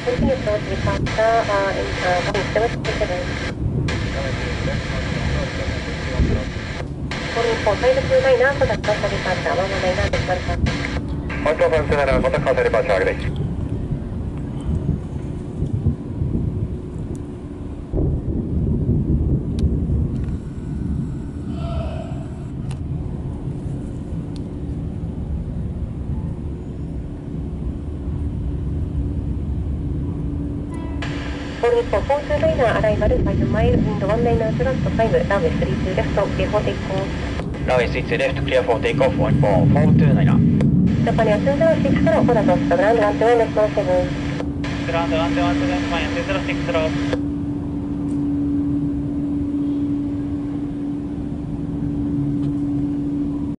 Continue towards Vipassana in 767. Calling for 529 after the Costa departure, 119 departure. Hotel 529, contact Costa departure, agree. Calling for 429 arrival 5 mile, wind 190 left 5, runway 32 left, clear for takeoff. Runway 32 left, clear for takeoff, 429. Japan 206 からオーダーとスタグランド121.7. Ground 121.7, 206.